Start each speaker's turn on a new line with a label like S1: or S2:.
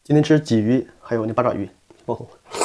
S1: 今天吃鲫鱼，还有那八爪鱼，爆头。